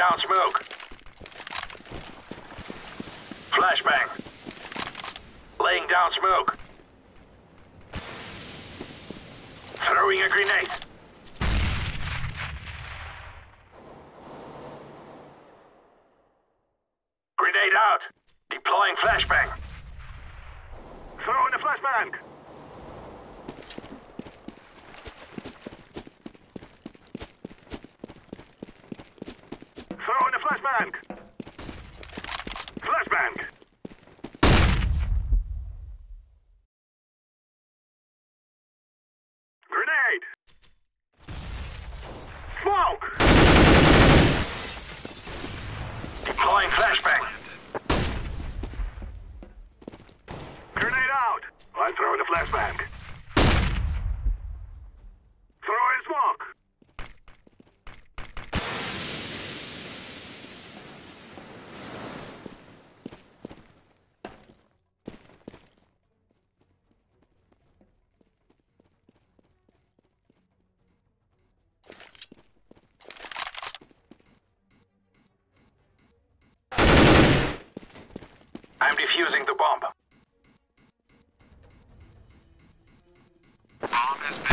down smoke. Flashbang. Laying down smoke. Throwing a grenade. Grenade out. Deploying flashbang. Throwing a flashbang. Throwing a flashbang. Flashbang. Grenade. Smoke. Deploying flashbang. Grenade out. I'm throwing a flashbang. Throwing smoke. I'm defusing the bomb. Bomb has been